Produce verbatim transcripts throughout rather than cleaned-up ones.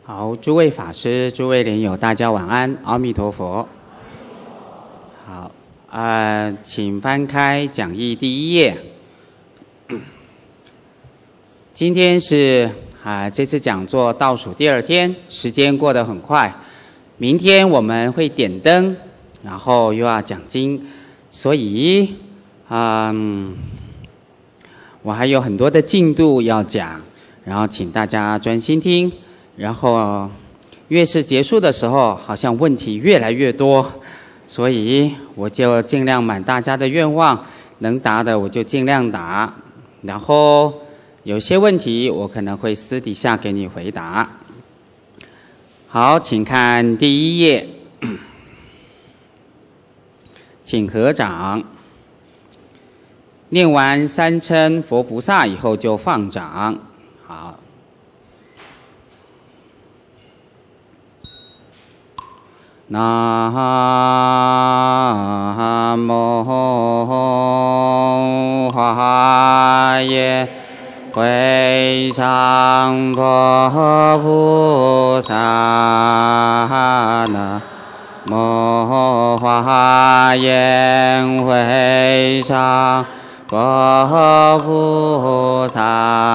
好，诸位法师、诸位莲友，大家晚安，阿弥陀佛。好，呃，请翻开讲义第一页。今天是啊、呃，这次讲座倒数第二天，时间过得很快。明天我们会点灯，然后又要讲经，所以，嗯，我还有很多的进度要讲，然后请大家专心听。然后越是结束的时候，好像问题越来越多，所以我就尽量满大家的愿望，能答的我就尽量答。然后有些问题我可能会私底下给你回答。好，请看第一页，请合掌。念完三称佛菩萨以后就放掌。好。南无华严会上佛菩萨，南无华严会上佛菩萨，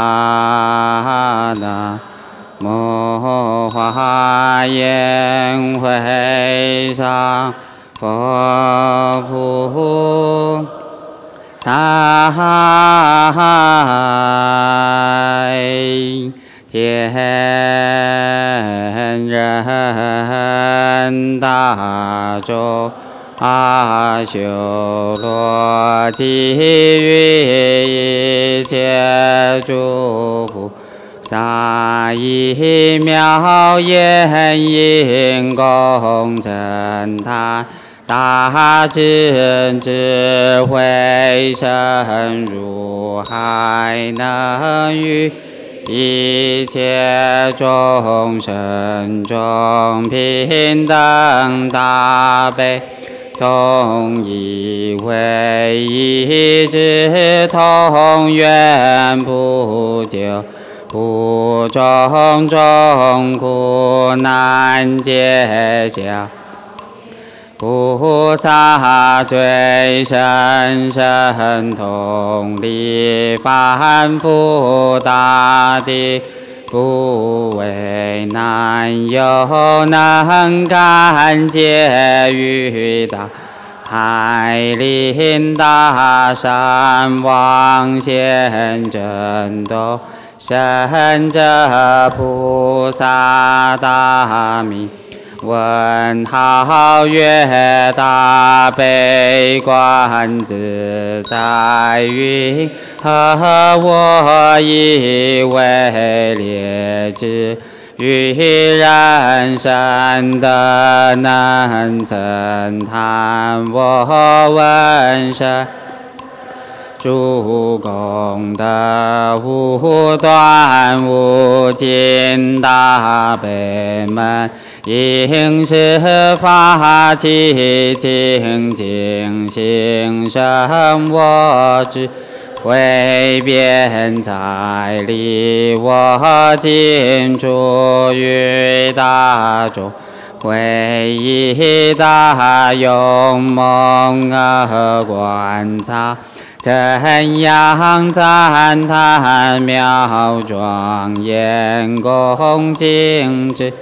南无华严会上佛菩萨，天人大众阿修罗及于一切诸菩萨一妙严因功真坛大智智慧深如海，能于一切众生中平等大悲，同一位一致同源不究，不种种苦难皆消，菩萨最深深同理，凡夫大地不为难，又能感解于大海林大山，望现真斗深者菩萨大名，问号月大悲观自在云，何我以为劣智于人生的能曾叹，我闻声诸功德无端无尽大悲门，应是法起精进心生我智慧辩才力，我尽诸于大众会以大勇猛而观察，怎样赞叹妙庄严恭敬之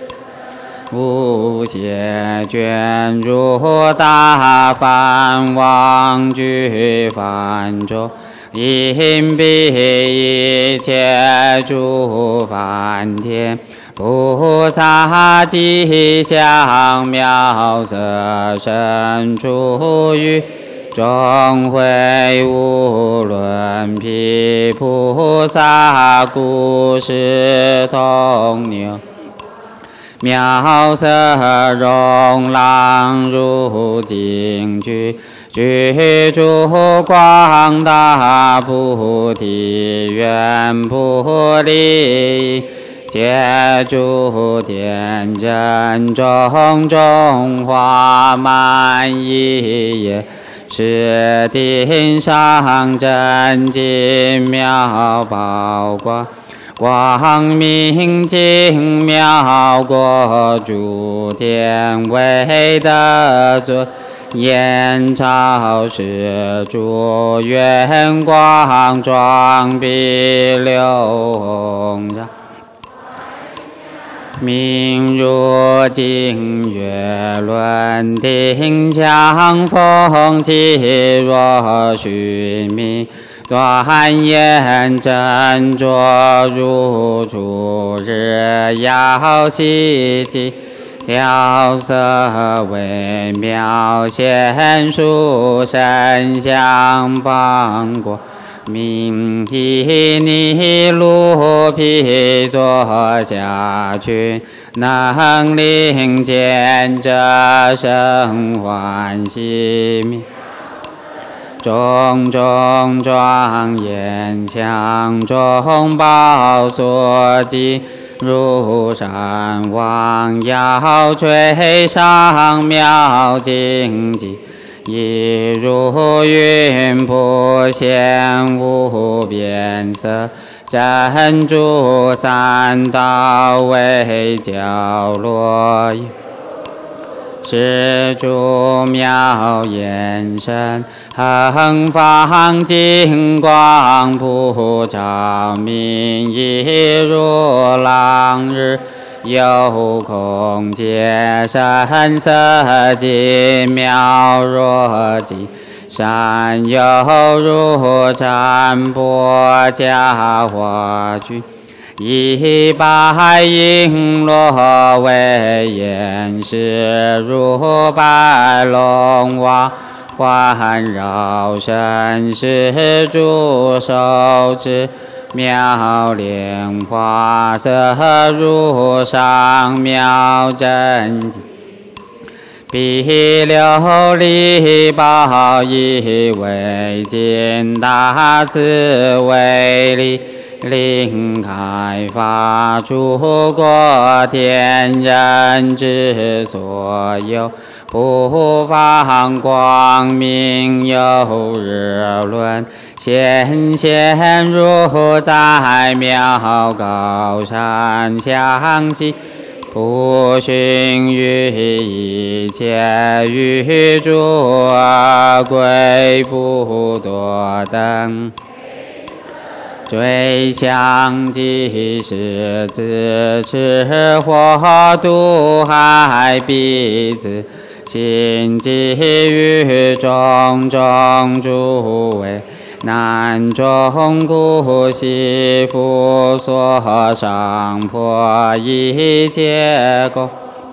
无邪卷入大梵网具梵中，因彼一切诸梵天菩萨吉祥妙色身处于众会无论毗菩萨故事通牛，妙色容朗如镜具，具足广大菩提愿菩提，皆诸天真种种花满一叶，是顶上真金妙宝光， 光明精妙过诸天，威德尊眼照世诸愿光壮碧流红照，明如净月轮顶强风气若须弥，端严真着如初日耀希冀，调色微妙显殊神相放光明，依尼卢毗座下群，能令见者生欢喜灭，种种庄严相中宝所记，如山王耀垂上妙境界，一如云普现无边色，珍珠三道为角落，是诸妙眼神恒放金光普照明，一如朗日有空界神色极妙若极，善有如占钵迦华具，一白璎珞为焰势，如白龙王环绕身是诸手持妙莲花色，如上妙真经，比琉璃宝以为金，大慈为力，令开发诸国天人之所有，不放光明有日轮，显现如在妙高山相系，不逊于一切宇诸贵不多等，追想即是自持或度害彼此，心即于种种诸位难中故悉复所上破一切功，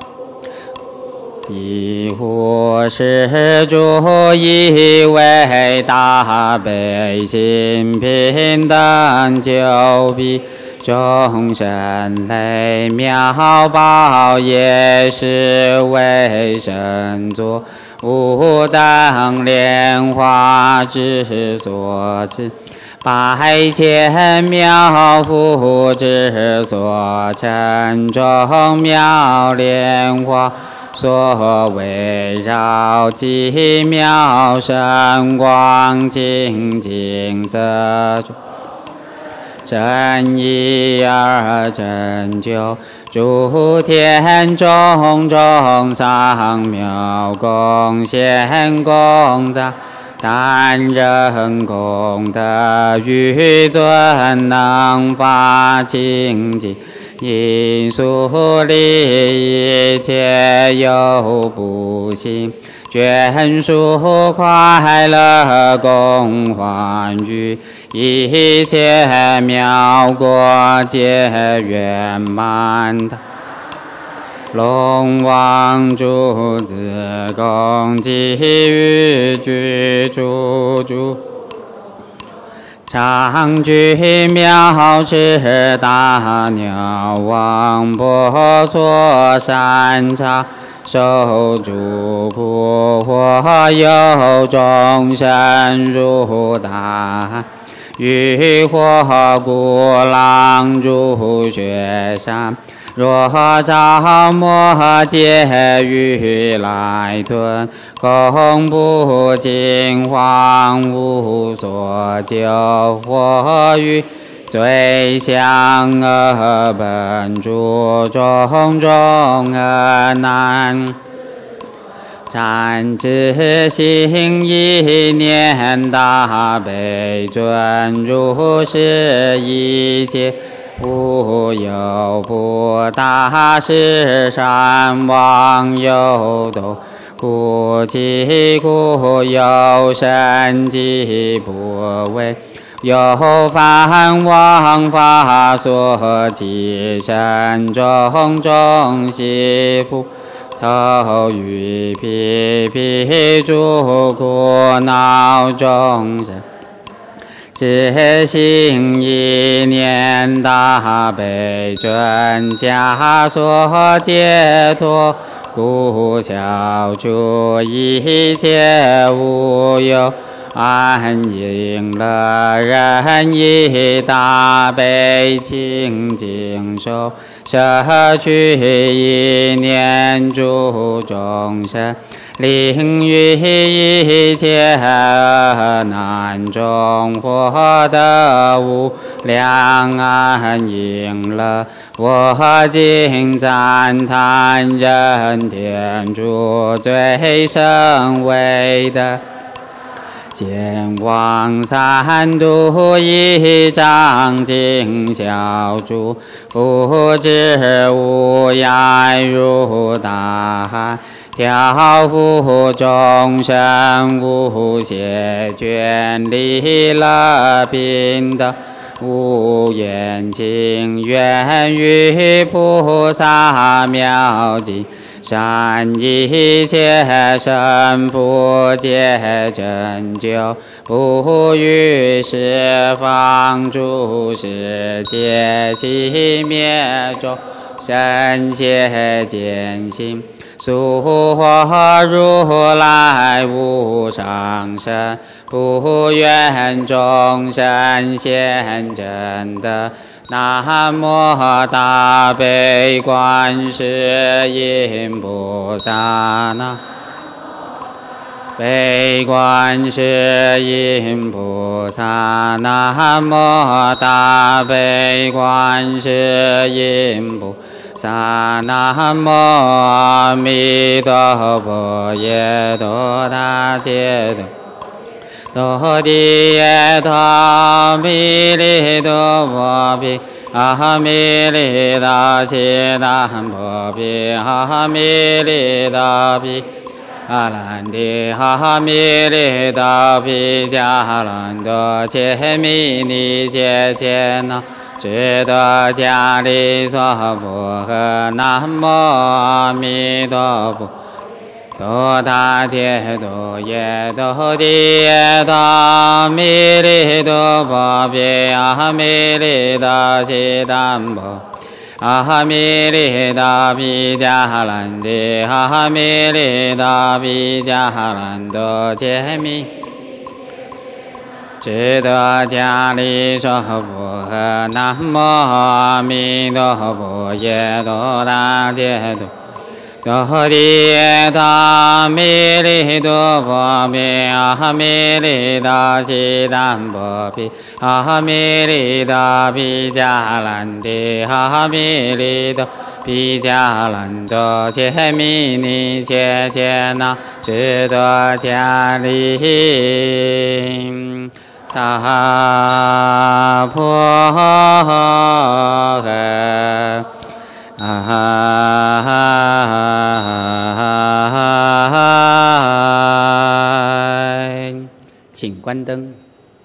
一护是诸以为大悲心平等久彼，众生类妙宝也是为神作，无等莲花之所持，百千妙福之所成，众妙莲花所围绕，极妙神光清净色中，真意而成就诸天种种上妙供现供藏，但人功德于尊能发清净，因速利一切有不幸，眷属快乐共欢愉，一切妙果皆圆满。龙王诸子共给予居住住，常居妙持大鸟王波作善长，受诸苦或有众生如大雨或孤狼如雪山，若照摩诘欲来吞，恐怖惊惶无所救，或于最相恶本诸种种恶难。禅智心一念大悲尊如是一切无有不大士善忘有斗故其故有生机不为有梵王法所起身种种悉复头与皮皮诸苦恼众生自心一念大悲尊家所解脱故消除一切无有安隐乐人以大悲清净受摄取一念诸众生令于一切难中获得无量安隐乐我今赞叹人天主最胜伟的见光三度一丈尽小诸福之无涯如大海调伏众生无邪眷利乐平等无厌情愿于菩萨妙境善一切生福皆成就不于十方诸世界熄灭众生邪见心速获如来无上身不愿众生现真的南无大悲观世音菩萨那悲观世音菩萨南无大悲观世音菩萨南无阿弥陀佛耶多达揭多多地耶多弥利多波毗阿弥利达悉达波毗阿弥利达毗阿兰帝阿弥利达毗迦兰多揭弥尼揭揭那智多迦利娑婆诃南无阿弥陀佛多达揭多耶多地耶多弥利多波毗阿弥利达悉达波阿弥利达毗迦兰帝阿弥利达毗迦兰多揭弥智多迦利娑婆诃南无阿弥陀佛耶多达揭多多地耶多弥利多波毗阿弥利达悉达波毗阿弥利达毗迦兰帝阿弥利达毗迦兰多揭弥尼揭揭那智多迦利萨婆诃请关灯。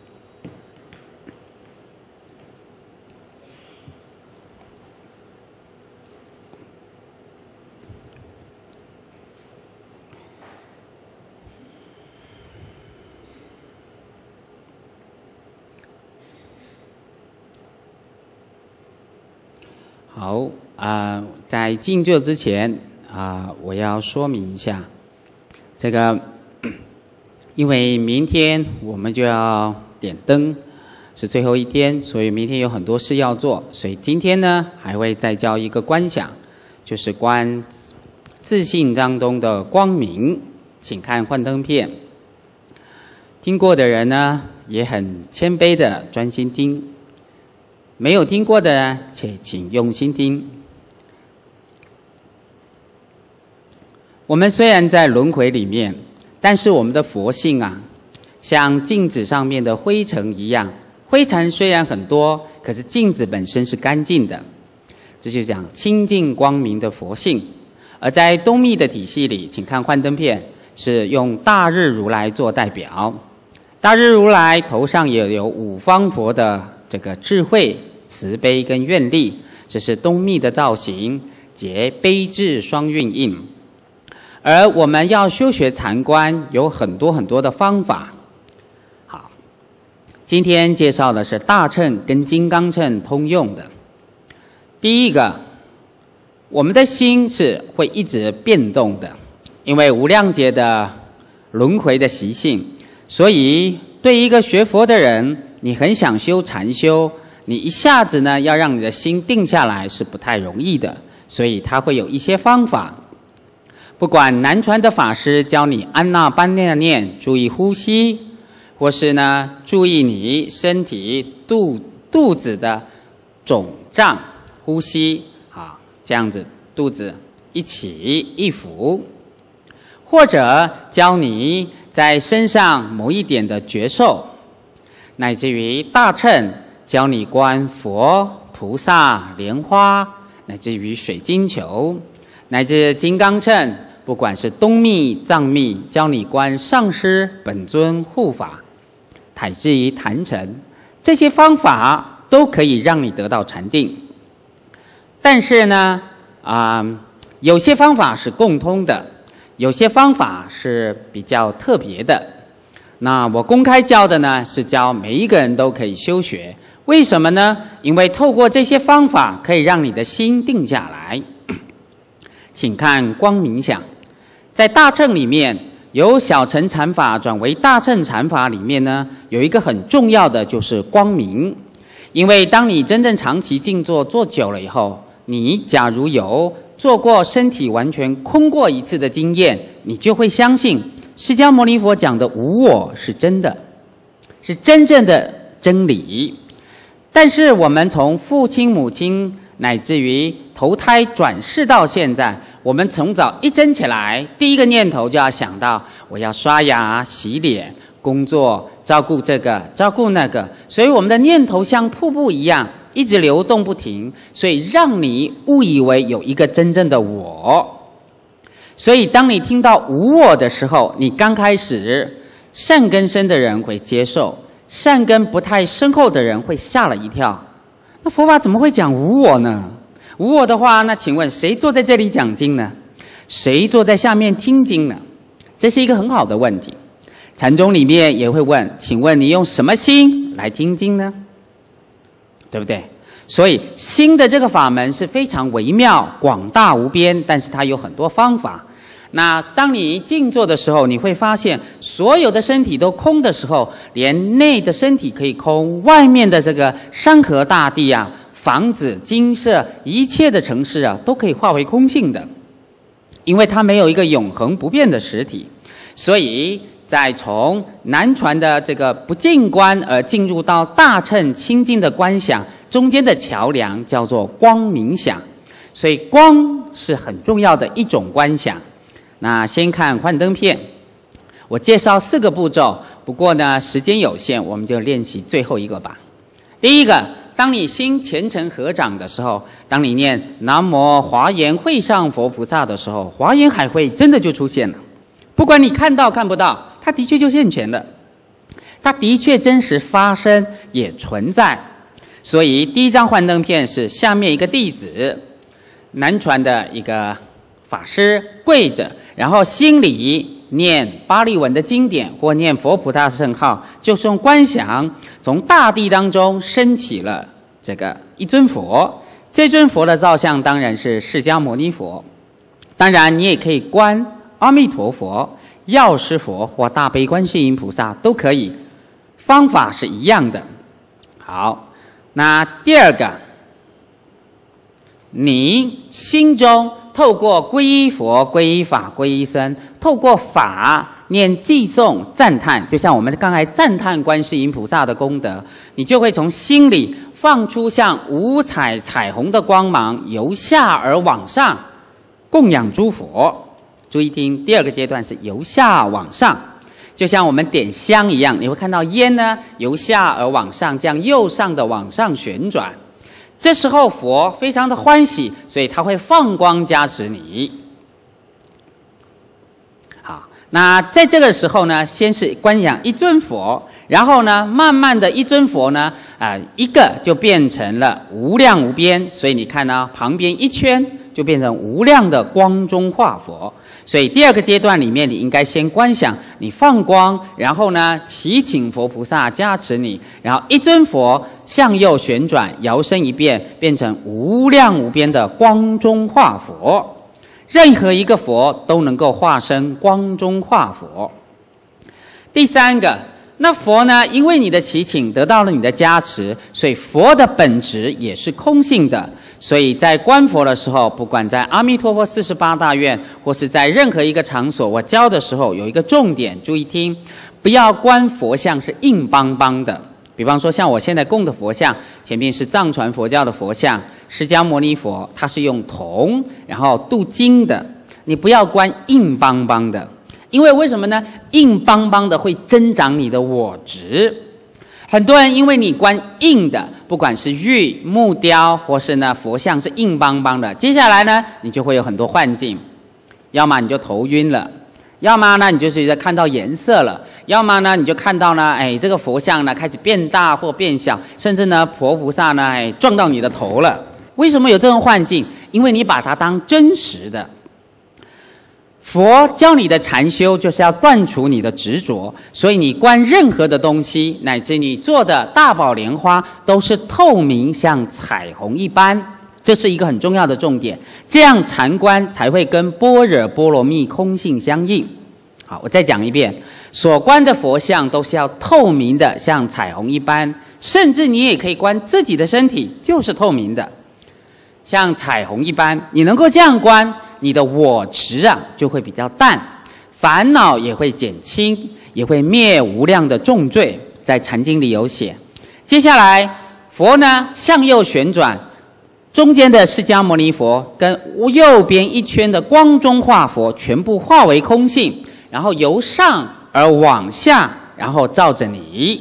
好啊、呃，在静坐之前啊、呃，我要说明一下，这个，因为明天我们就要点灯，是最后一天，所以明天有很多事要做，所以今天呢还会再教一个观想，就是观自信当中的光明，请看幻灯片。听过的人呢，也很谦卑的专心听。 没有听过的呢，且请用心听。我们虽然在轮回里面，但是我们的佛性啊，像镜子上面的灰尘一样，灰尘虽然很多，可是镜子本身是干净的，这就讲清净光明的佛性。而在东密的体系里，请看幻灯片，是用大日如来做代表。大日如来头上也有五方佛的这个智慧、慈悲跟愿力，这是东密的造型，结悲智双运印。而我们要修学禅观，有很多很多的方法。好，今天介绍的是大乘跟金刚乘通用的。第一个，我们的心是会一直变动的，因为无量劫的轮回的习性，所以对一个学佛的人，你很想修禅修，你一下子呢要让你的心定下来是不太容易的，所以他会有一些方法。不管南传的法师教你安那般那念，注意呼吸，或是呢注意你身体肚肚子的肿胀呼吸，好，这样子肚子一起一伏，或者教你在身上某一点的觉受，乃至于大乘教你观佛、菩萨、莲花，乃至于水晶球，乃至金刚乘。不管是东密、藏密，教你观上师、本尊、护法，乃至于坛城，这些方法都可以让你得到禅定。但是呢，啊、呃，有些方法是共通的，有些方法是比较特别的。那我公开教的呢，是教每一个人都可以修学。为什么呢？因为透过这些方法，可以让你的心定下来。请看光明想。在大乘里面，由小乘禅法转为大乘禅法里面呢，有一个很重要的就是光明。因为当你真正长期静坐做久了以后，你假如有做过身体完全空过一次的经验，你就会相信释迦牟尼佛讲的无我是真的，是真正的真理。但是我们从父亲母亲乃至于投胎转世到现在，我们从早一睁起来，第一个念头就要想到我要刷牙、洗脸、工作、照顾这个、照顾那个，所以我们的念头像瀑布一样，一直流动不停，所以让你误以为有一个真正的我。所以当你听到无我的时候，你刚开始善根深的人会接受，善根不太深厚的人会吓了一跳。那佛法怎么会讲无我呢？无我的话，那请问谁坐在这里讲经呢？谁坐在下面听经呢？这是一个很好的问题。禅宗里面也会问，请问你用什么心来听经呢？对不对？所以心的这个法门是非常微妙、广大无边，但是它有很多方法。那当你静坐的时候，你会发现所有的身体都空的时候，连内的身体可以空，外面的这个山河大地啊、房子、金色，一切的城市啊，都可以化为空性的，因为它没有一个永恒不变的实体。所以在从南传的这个不净观而进入到大乘清净的观想，中间的桥梁叫做光明想。所以光是很重要的一种观想。那先看幻灯片，我介绍四个步骤，不过呢时间有限，我们就练习最后一个吧。第一个，当你心虔诚合掌的时候，当你念南无华严会上佛菩萨的时候，华严海会真的就出现了。不管你看到看不到，它的确就现前了，它的确真实发生也存在。所以第一张幻灯片是下面一个弟子，南传的一个法师跪着，然后心里念巴利文的经典或念佛菩萨圣号，就是用观想从大地当中升起了这个一尊佛。这尊佛的造像当然是释迦牟尼佛，当然你也可以观阿弥陀佛、药师佛或大悲观世音菩萨都可以，方法是一样的。好，那第二个，你心中透过皈依佛、皈依法、皈依僧，透过法念偈颂赞叹，就像我们刚才赞叹观世音菩萨的功德，你就会从心里放出像五彩彩虹的光芒，由下而往上供养诸佛。注意听，第二个阶段是由下往上，就像我们点香一样，你会看到烟呢由下而往上，这样右上的往上旋转。这时候佛非常的欢喜，所以他会放光加持你。好，那在这个时候呢，先是观想一尊佛，然后呢，慢慢的一尊佛呢，啊、呃，一个就变成了无量无边，所以你看呢，旁边一圈就变成无量的光中化佛。所以第二个阶段里面，你应该先观想你放光，然后呢祈请佛菩萨加持你，然后一尊佛向右旋转，摇身一变，变成无量无边的光中化佛。任何一个佛都能够化身光中化佛。第三个，那佛呢，因为你的祈请得到了你的加持，所以佛的本质也是空性的。所以在观佛的时候，不管在阿弥陀佛四十八大愿，或是在任何一个场所，我教的时候有一个重点，注意听，不要观佛像是硬邦邦的。比方说，像我现在供的佛像，前面是藏传佛教的佛像，释迦牟尼佛，它是用铜然后镀金的，你不要观硬邦邦的，因为为什么呢？硬邦邦的会增长你的我执。很多人因为你观硬的，不管是玉、木雕，或是呢佛像是硬邦邦的，接下来呢你就会有很多幻境，要么你就头晕了，要么呢你就觉得看到颜色了，要么呢你就看到呢，哎，这个佛像呢开始变大或变小，甚至呢佛菩萨呢，哎，撞到你的头了。为什么有这种幻境？因为你把它当真实的。佛教你的禅修就是要断除你的执着，所以你观任何的东西，乃至你做的大宝莲花都是透明，像彩虹一般，这是一个很重要的重点。这样禅观才会跟般若波罗蜜空性相应。好，我再讲一遍，所观的佛像都是要透明的，像彩虹一般，甚至你也可以观自己的身体就是透明的，像彩虹一般。你能够这样观，你的我执啊就会比较淡，烦恼也会减轻，也会灭无量的重罪，在禅经里有写。接下来佛呢向右旋转，中间的释迦牟尼佛跟右边一圈的光中化佛全部化为空性，然后由上而往下，然后照着你。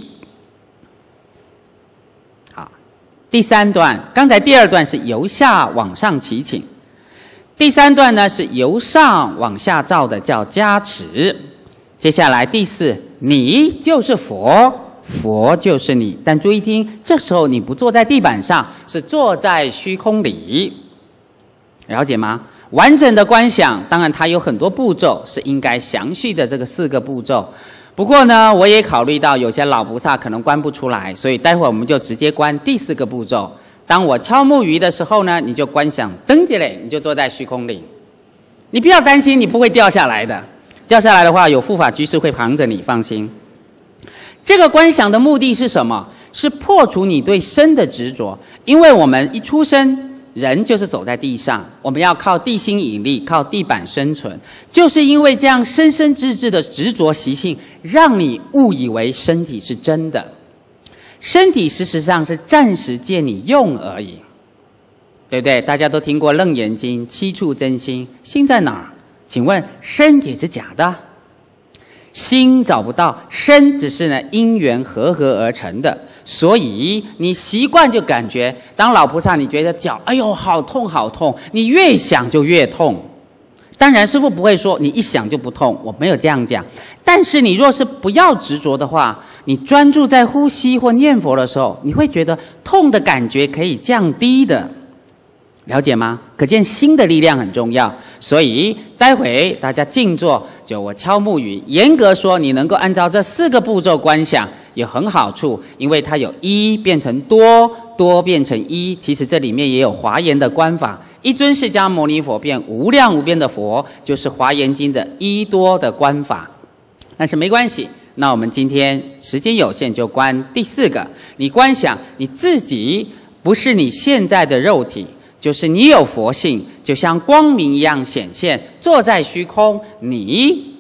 好，第三段，刚才第二段是由下往上祈请，第三段呢是由上往下照的，叫加持。接下来第四，你就是佛，佛就是你。但注意听，这时候你不坐在地板上，是坐在虚空里，了解吗？完整的观想，当然它有很多步骤，是应该详细的这个四个步骤。不过呢，我也考虑到有些老菩萨可能观不出来，所以待会儿我们就直接观第四个步骤。当我敲木鱼的时候呢，你就观想登起来，你就坐在虚空里。你不要担心，你不会掉下来的。掉下来的话，有护法居士会旁着你，放心。这个观想的目的是什么？是破除你对身的执着。因为我们一出生，人就是走在地上，我们要靠地心引力，靠地板生存。就是因为这样深深致致的执着习性，让你误以为身体是真的。身体事实上是暂时借你用而已，对不对？大家都听过《楞严经》七处真心，心在哪儿？请问身也是假的，心找不到，身只是呢因缘合合而成的。所以你习惯就感觉，当老菩萨你觉得脚哎呦好痛好痛，你越想就越痛。当然师父不会说你一想就不痛，我没有这样讲。但是你若是不要执着的话，你专注在呼吸或念佛的时候，你会觉得痛的感觉可以降低的，了解吗？可见心的力量很重要。所以待会大家静坐，就我敲木鱼，严格说你能够按照这四个步骤观想有很好处，因为它有一变成多，多变成一。其实这里面也有华严的观法，一尊释迦牟尼佛变无量无边的佛，就是华严经的一多的观法。但是没关系，那我们今天时间有限，就观第四个。你观想你自己不是你现在的肉体，就是你有佛性，就像光明一样显现，坐在虚空，你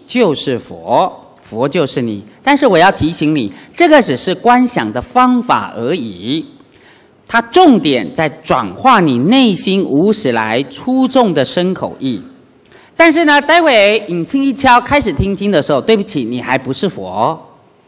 就是佛，佛就是你。但是我要提醒你，这个只是观想的方法而已，它重点在转化你内心无始来出众的身口意。但是呢，待会引磬一敲开始听经的时候，对不起，你还不是佛，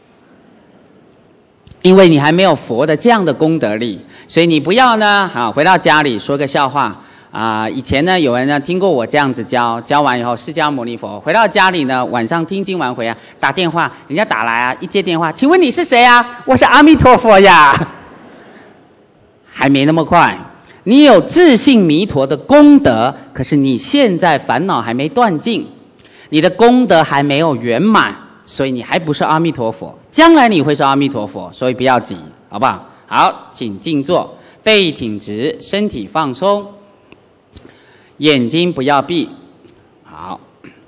因为你还没有佛的这样的功德力，所以你不要呢，好，回到家里说个笑话啊、呃。以前呢，有人呢听过我这样子教，教完以后，释迦牟尼佛回到家里呢，晚上听经完回啊，打电话，人家打来啊，一接电话，请问你是谁啊？我是阿弥陀佛呀，还没那么快。你有自信弥陀的功德，可是你现在烦恼还没断尽，你的功德还没有圆满，所以你还不是阿弥陀佛。将来你会是阿弥陀佛，所以不要急，好不好？好，请静坐，背挺直，身体放松，眼睛不要闭。好，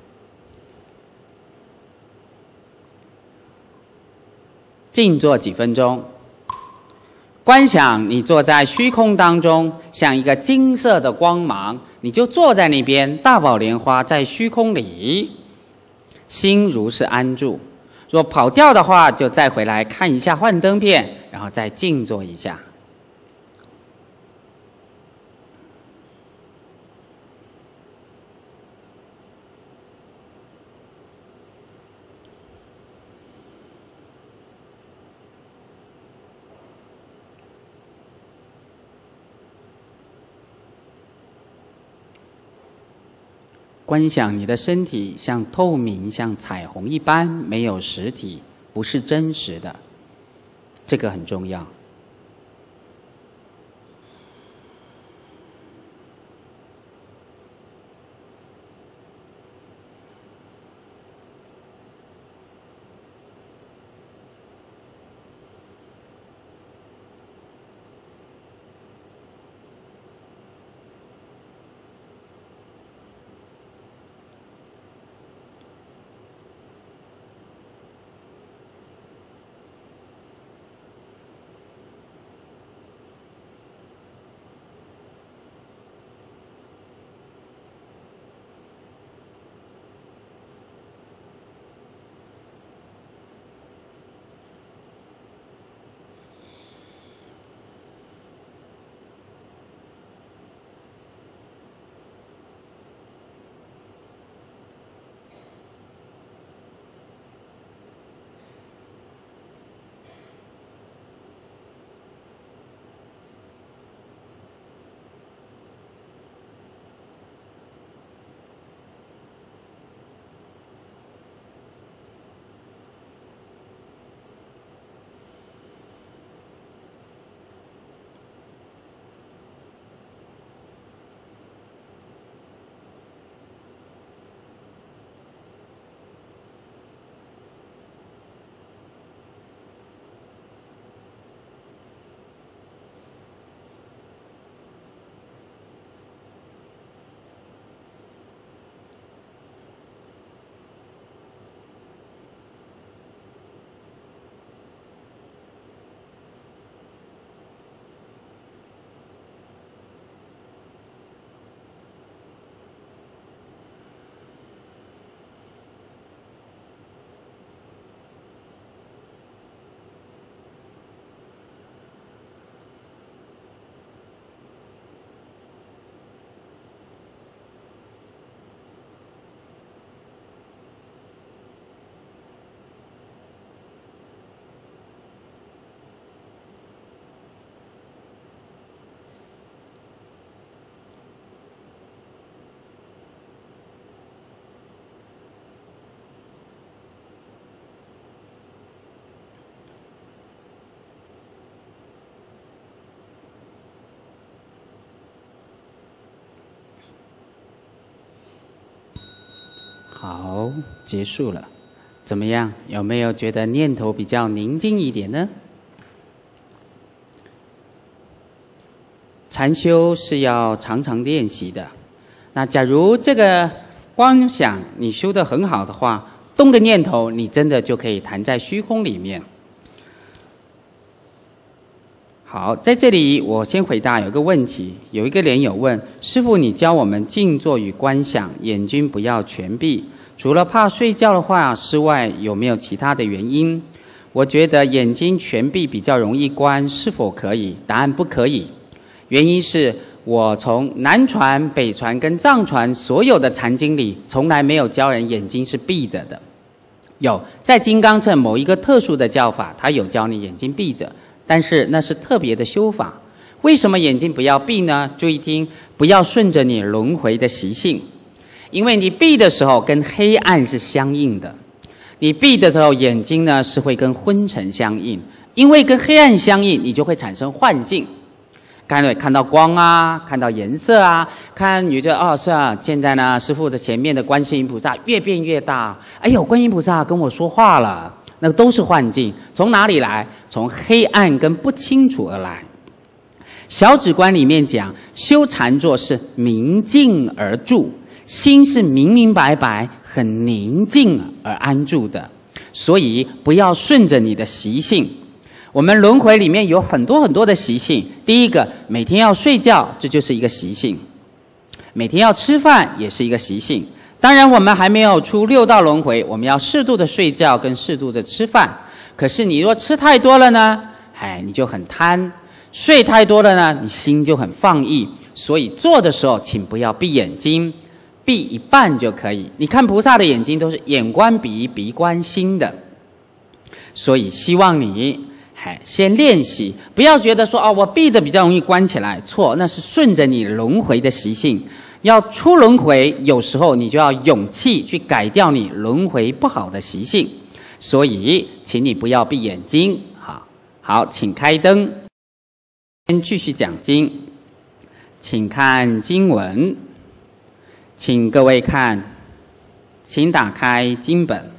静坐几分钟。观想你坐在虚空当中，像一个金色的光芒，你就坐在那边，大宝莲花在虚空里，心如是安住。若跑掉的话，就再回来看一下幻灯片，然后再静坐一下。观想你的身体像透明，像彩虹一般，没有实体，不是真实的，这个很重要。好，结束了。怎么样？有没有觉得念头比较宁静一点呢？禅修是要常常练习的。那假如这个观想你修得很好的话，动个念头，你真的就可以弹在虚空里面。 好，在这里我先回答有一个问题，有一个莲友问师父，你教我们静坐与观想，眼睛不要全闭，除了怕睡觉的话之外，有没有其他的原因？我觉得眼睛全闭比较容易观，是否可以？答案不可以。原因是我从南传、北传跟藏传所有的禅经里，从来没有教人眼睛是闭着的。有在金刚乘某一个特殊的教法，它有教你眼睛闭着。但是那是特别的修法，为什么眼睛不要闭呢？注意听，不要顺着你轮回的习性，因为你闭的时候跟黑暗是相应的，你闭的时候眼睛呢是会跟昏沉相应，因为跟黑暗相应，你就会产生幻境，看到看到光啊，看到颜色啊，看你觉得哦是啊，现在呢师父的前面的观世音菩萨越变越大，哎呦，观音菩萨跟我说话了。那个都是幻境，从哪里来？从黑暗跟不清楚而来。小止观里面讲，修禅坐是明静而住，心是明明白白、很宁静而安住的。所以不要顺着你的习性。我们轮回里面有很多很多的习性。第一个，每天要睡觉，这就是一个习性；每天要吃饭，也是一个习性。当然，我们还没有出六道轮回，我们要适度的睡觉跟适度的吃饭。可是你若吃太多了呢，哎，你就很贪；睡太多了呢，你心就很放逸。所以做的时候，请不要闭眼睛，闭一半就可以。你看菩萨的眼睛都是眼观鼻，鼻观心的，所以希望你哎先练习，不要觉得说哦，我闭的比较容易关起来，错，那是顺着你轮回的习性。要出轮回，有时候你就要勇气去改掉你轮回不好的习性，所以请你不要闭眼睛。好，好，请开灯，先继续讲经，请看经文，请各位看，请打开经本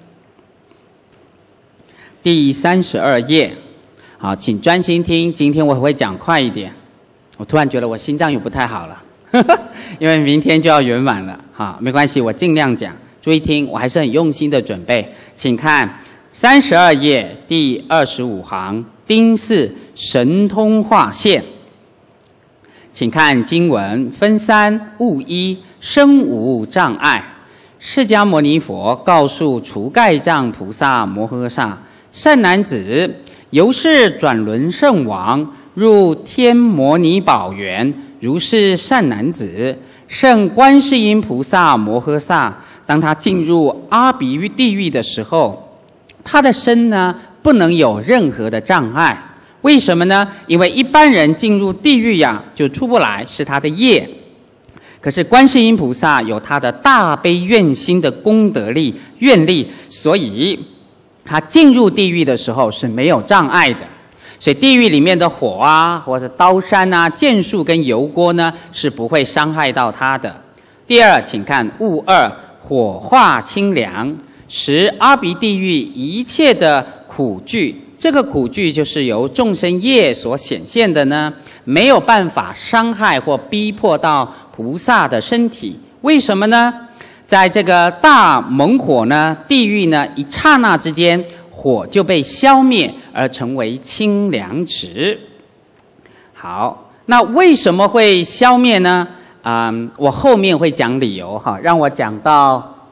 第三十二页。好，请专心听，今天我会讲快一点。我突然觉得我心脏又不太好了。因为明天就要圆满了，好，没关系，我尽量讲。注意听，我还是很用心的准备。请看三十二页第二十五行，丁巳神通化现。请看经文分三物一，生无障碍。释迦牟尼佛告诉除盖障菩萨摩诃萨：善男子，由是转轮圣王入天摩尼宝园。如是善男子，圣观世音菩萨摩诃萨，当他进入阿鼻地狱的时候，他的身呢不能有任何的障碍。为什么呢？因为一般人进入地狱呀、啊、就出不来，是他的业。可是观世音菩萨有他的大悲愿心的功德力、愿力，所以他进入地狱的时候是没有障碍的。所以地狱里面的火啊，或者刀山啊、剑树跟油锅呢，是不会伤害到他的。第二，请看物二，火化清凉，使阿鼻地狱一切的苦具，这个苦具就是由众生业所显现的呢，没有办法伤害或逼迫到菩萨的身体。为什么呢？在这个大猛火呢，地狱呢，一刹那之间，火就被消灭而成为清凉池。好，那为什么会消灭呢？嗯，我后面会讲理由哈，让我讲到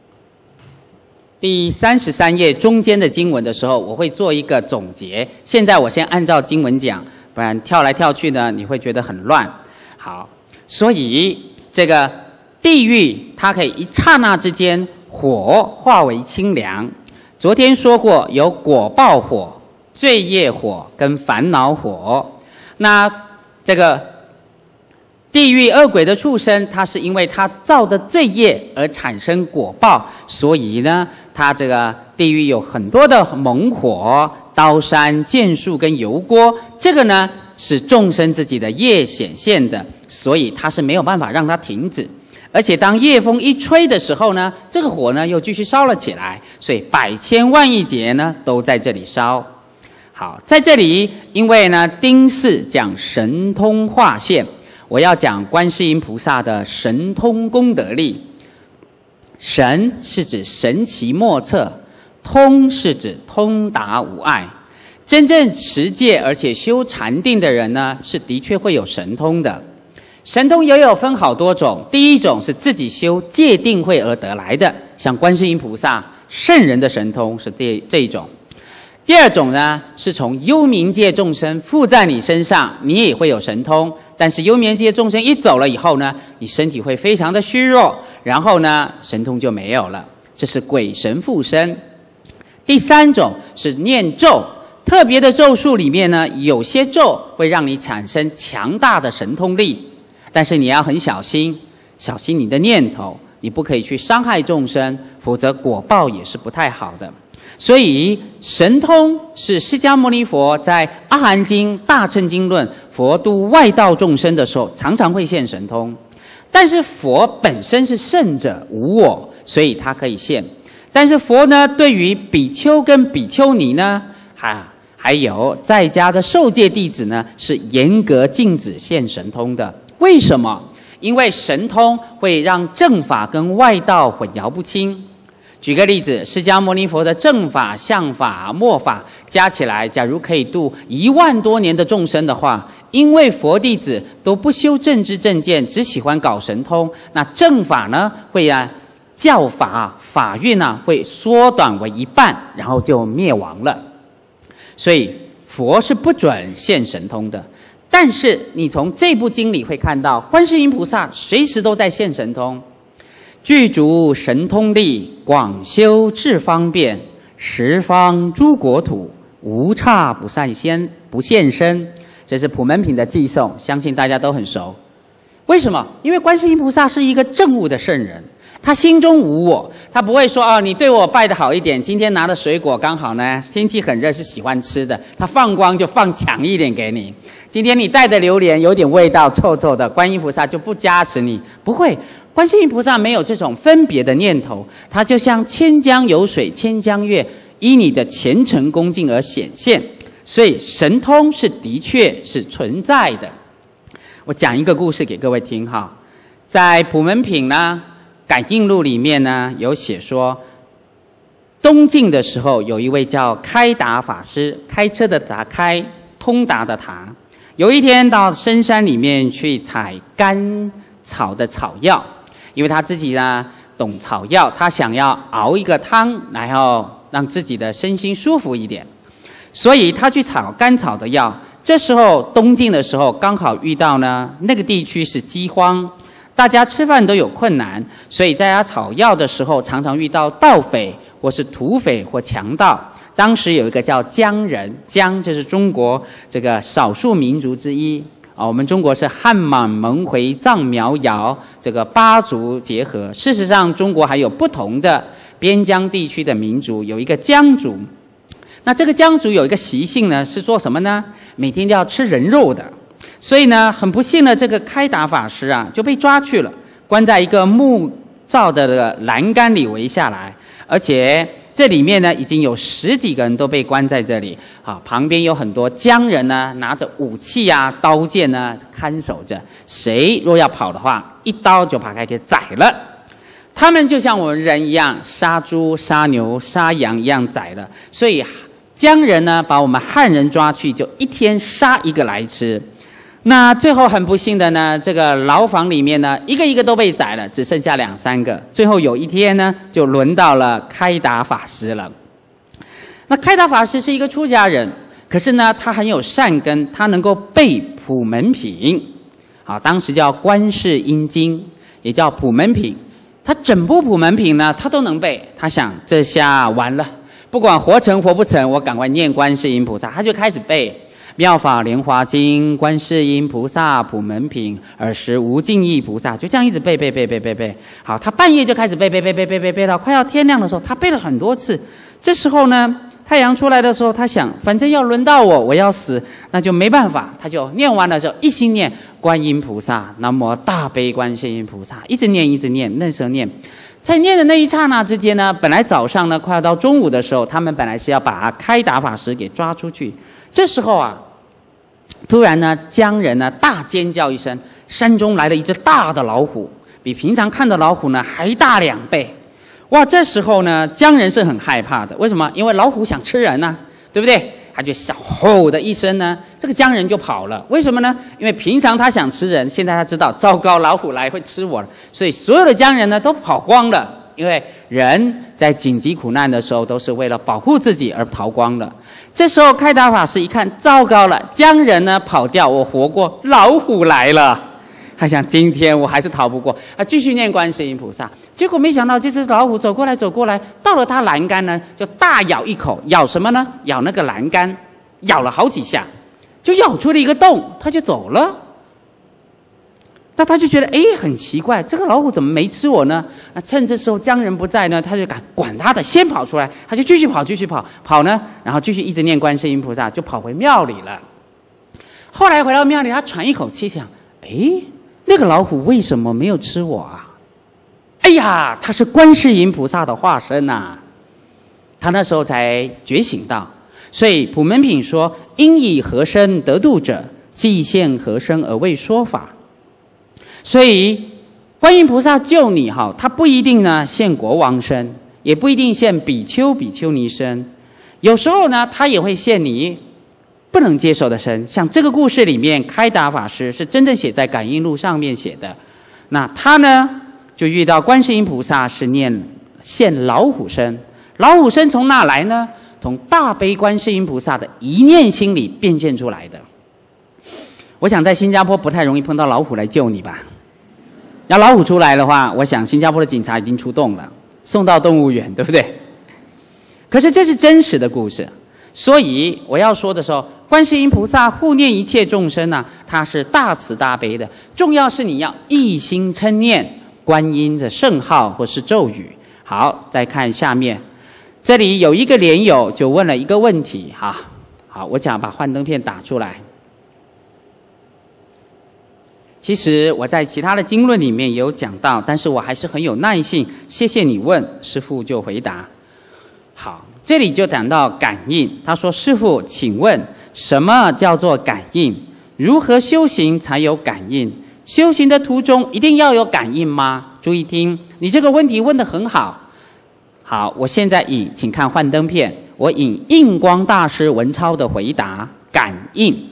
第三十三页中间的经文的时候，我会做一个总结。现在我先按照经文讲，不然跳来跳去呢，你会觉得很乱。好，所以这个地狱它可以一刹那之间，火化为清凉。昨天说过，有果报火、罪业火跟烦恼火。那这个地狱恶鬼的畜生，它是因为它造的罪业而产生果报，所以呢，它这个地狱有很多的猛火、刀山、剑树跟油锅，这个呢是众生自己的业显现的，所以它是没有办法让它停止。而且当夜风一吹的时候呢，这个火呢又继续烧了起来，所以百千万亿劫呢都在这里烧。好，在这里因为呢丁巳讲神通化现，我要讲观世音菩萨的神通功德力。神是指神奇莫测，通是指通达无碍。 真正持戒而且修禅定的人呢，是的确会有神通的。神通也有分好多种，第一种是自己修戒定慧而得来的，像观世音菩萨、圣人的神通是这这一种。第二种呢，是从幽冥界众生附在你身上，你也会有神通，但是幽冥界众生一走了以后呢，你身体会非常的虚弱，然后呢，神通就没有了，这是鬼神附身。第三种是念咒，特别的咒术里面呢，有些咒会让你产生强大的神通力，但是你要很小心，小心你的念头，你不可以去伤害众生，否则果报也是不太好的。所以神通是释迦牟尼佛在《阿含经》《大乘经论》佛度外道众生的时候，常常会现神通。但是佛本身是圣者无我，所以他可以现。但是佛呢，对于比丘跟比丘尼呢，还还有在家的受戒弟子呢，是严格禁止现神通的。为什么？因为神通会让正法跟外道混淆不清。举个例子，释迦牟尼佛的正法、相法、末法加起来，假如可以度一万多年的众生的话，因为佛弟子都不修正知正见，只喜欢搞神通，那正法呢会啊教法法运啊会缩短为一半，然后就灭亡了。所以佛是不准现神通的。但是你从这部经里会看到，观世音菩萨随时都在现神通。具足神通力，广修智方便，十方诸国土，无刹不散现不现身。这是普门品的寄颂，相信大家都很熟。为什么？因为观世音菩萨是一个证悟的圣人，他心中无我，他不会说啊，你对我拜得好一点，今天拿的水果刚好呢，天气很热是喜欢吃的，他放光就放强一点给你。今天你带的榴莲有点味道，臭臭的，观音菩萨就不加持你，不会。观世音菩萨没有这种分别的念头，他就像千江有水千江月，依你的虔诚恭敬而显现。所以神通是的确是存在的。我讲一个故事给各位听哈，在普门品呢感应录里面呢有写说，东晋的时候有一位叫开达法师，开车的达，开通达的达，有一天到深山里面去采甘草的草药，因为他自己呢懂草药，他想要熬一个汤，然后让自己的身心舒服一点，所以他去采甘草的药。这时候东晋的时候刚好遇到呢那个地区是饥荒，大家吃饭都有困难，所以在他草药的时候常常遇到盗匪或是土匪或强盗。当时有一个叫羌人，羌就是中国这个少数民族之一啊，我们中国是汉满蒙回藏苗瑶这个八族结合，事实上中国还有不同的边疆地区的民族，有一个羌族。那这个羌族有一个习性呢，是做什么呢？每天都要吃人肉的。所以呢，很不幸的这个开达法师啊就被抓去了，关在一个木造的这个栏杆里围下来，而且这里面呢已经有十几个人都被关在这里啊，旁边有很多羌人呢拿着武器啊刀剑呢看守着，谁若要跑的话，一刀就把他给宰了。他们就像我们人一样，杀猪杀牛杀羊一样宰了，所以羌人呢把我们汉人抓去，就一天杀一个来吃。那最后很不幸的呢，这个牢房里面呢一个一个都被宰了，只剩下两三个。最后有一天呢就轮到了开达法师了。那开达法师是一个出家人，可是呢他很有善根，他能够背普门品，好，当时叫观世音经，也叫普门品。他整部普门品呢他都能背，他想这下完了，不管活成活不成，我赶快念观世音菩萨。他就开始背妙法莲华经、观世音菩萨普门品、尔时无尽意菩萨，就这样一直背背背背背背。好，他半夜就开始背背背背背背背到快要天亮的时候，他背了很多次。这时候呢，太阳出来的时候，他想，反正要轮到我，我要死，那就没办法，他就念完了之后，一心念观音菩萨，南无大悲观世音菩萨，一直念一直念，那时候念。在念的那一刹那之间呢，本来早上呢快要到中午的时候，他们本来是要把开达法师给抓出去。这时候啊，突然呢，羌人呢大尖叫一声，山中来了一只大的老虎，比平常看的老虎呢还大两倍。哇，这时候呢，羌人是很害怕的。为什么？因为老虎想吃人啊，对不对？ 他就小吼的一声呢，这个江人就跑了。为什么呢？因为平常他想吃人，现在他知道糟糕，老虎来会吃我了，所以所有的江人呢都跑光了。因为人在紧急苦难的时候，都是为了保护自己而逃光了。这时候开达法师一看，糟糕了，江人呢跑掉，我活过，老虎来了。他想，今天我还是逃不过，他继续念观世音菩萨。结果没想到，这只老虎走过来，走过来，到了他栏杆呢，就大咬一口，咬什么呢？咬那个栏杆，咬了好几下，就咬出了一个洞，他就走了。那他就觉得，哎，很奇怪，这个老虎怎么没吃我呢？那趁这时候江人不在呢，他就敢管他的，先跑出来，他就继续跑，继续跑，跑呢，然后继续一直念观世音菩萨，就跑回庙里了。后来回到庙里，他喘一口气，想，哎，那个老虎为什么没有吃我啊？哎呀，他是观世音菩萨的化身啊！他那时候才觉醒到，所以普门品说：“因以何身得度者，即现何身而为说法。”所以观音菩萨救你哈，他不一定呢现国王身，也不一定现比丘比丘尼身，有时候呢他也会现你不能接受的身。像这个故事里面，开达法师是真正写在感应录上面写的，那他呢就遇到观世音菩萨是念现老虎身。老虎身从哪来呢？从大悲观世音菩萨的一念心里变现出来的。我想在新加坡不太容易碰到老虎来救你吧。要老虎出来的话，我想新加坡的警察已经出动了，送到动物园，对不对？可是这是真实的故事，所以我要说的时候，观世音菩萨护念一切众生啊，他是大慈大悲的。重要是你要一心称念观音的圣号或是咒语。好，再看下面，这里有一个莲友就问了一个问题哈。好，我想把幻灯片打出来。其实我在其他的经论里面也有讲到，但是我还是很有耐性，谢谢你问，师父就回答。好，这里就讲到感应，他说：“师父，请问什么叫做感应？如何修行才有感应？修行的途中一定要有感应吗？”注意听，你这个问题问得很好。好，我现在引，请看幻灯片，我引印光大师文超的回答：感应。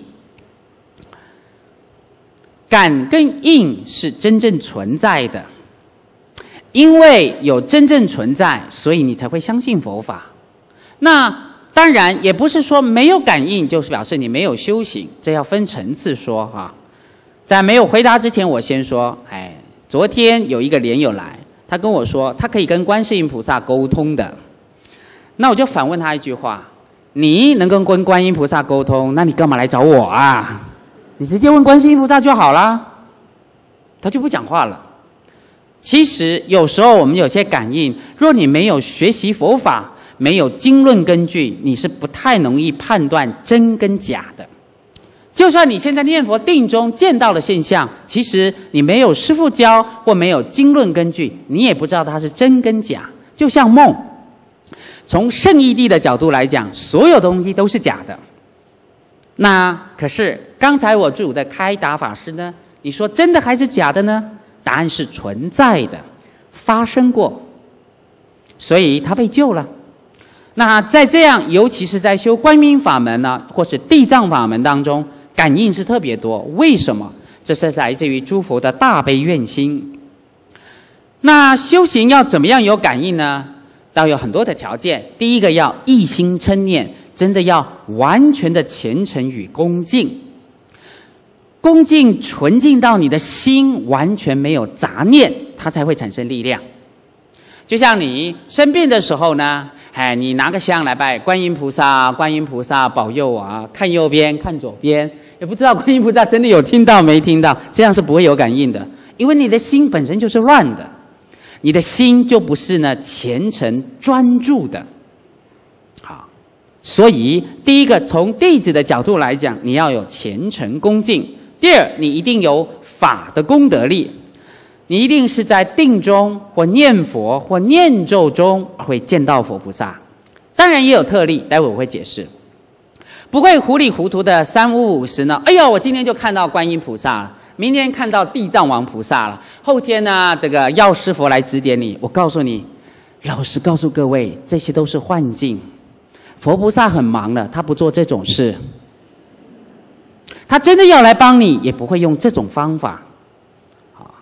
感跟应是真正存在的，因为有真正存在，所以你才会相信佛法。那当然也不是说没有感应就是表示你没有修行，这要分层次说哈。在没有回答之前，我先说，哎，昨天有一个莲友来，他跟我说他可以跟观世音菩萨沟通的。那我就反问他一句话：你能跟观音菩萨沟通，那你干嘛来找我啊？你直接问观世音菩萨就好啦。他就不讲话了。其实有时候我们有些感应，若你没有学习佛法，没有经论根据，你是不太容易判断真跟假的。就算你现在念佛定中见到了现象，其实你没有师父教或没有经论根据，你也不知道它是真跟假。就像梦，从圣义谛的角度来讲，所有东西都是假的。那可是刚才我主的开达法师呢，你说真的还是假的呢？答案是存在的，发生过，所以他被救了。那在这样，尤其是在修观音法门呢，或是地藏法门当中，感应是特别多。为什么？这是来自于诸佛的大悲愿心。那修行要怎么样有感应呢？倒有很多的条件。第一个要一心称念，真的要完全的虔诚与恭敬。恭敬纯净到你的心完全没有杂念，它才会产生力量。就像你生病的时候呢，哎，你拿个香来拜观音菩萨，观音菩萨保佑我啊！看右边，看左边，也不知道观音菩萨真的有听到没听到，这样是不会有感应的，因为你的心本身就是乱的，你的心就不是呢虔诚专注的。好，所以第一个从弟子的角度来讲，你要有虔诚恭敬。第二，你一定有法的功德力，你一定是在定中或念佛或念咒中会见到佛菩萨。当然也有特例，待会我会解释。不会糊里糊涂的三五五十呢，哎呦，我今天就看到观音菩萨了，明天看到地藏王菩萨了，后天呢这个药师佛来指点你。我告诉你，老实告诉各位，这些都是幻境。 佛菩萨很忙了，他不做这种事。他真的要来帮你，也不会用这种方法。好，